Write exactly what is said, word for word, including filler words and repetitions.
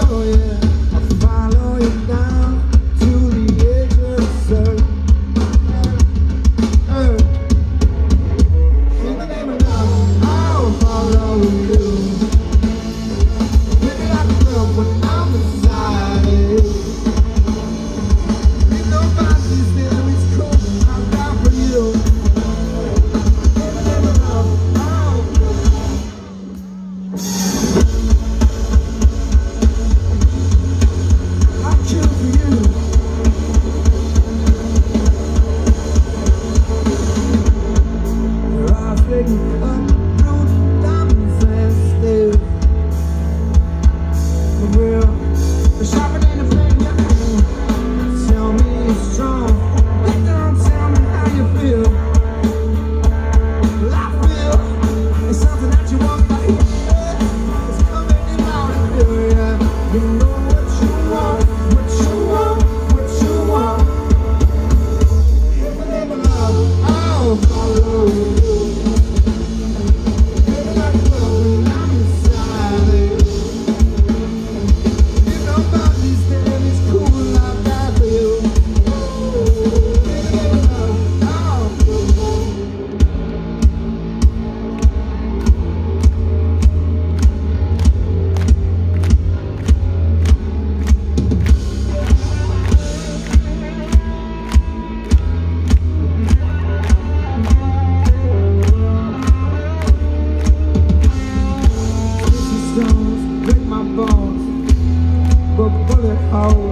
Oh yeah, I'll follow you down to the edge of the surf. Hey. In the name of love, I'll follow you. Baby, I can love when I'm beside you. Ain't nobody's there, it's cool, I'll die for you. In the name of love, I'll I'll kill for you. Your eyes fading up through the diamonds and steel. For real, the sharper than the flame you aim. Tell me you're strong. Get down, tell me how you feel. Well, I feel it's something that you want to hear. It's coming in out and feel, yeah. You know what you want, what you want, what you want. In the name of love, I'll follow you. Baby, like love when I'm inside it. Ain't nobody's there, it's cool, I'll die for you. In the name of love, I'll stones break my bones, but bullet holes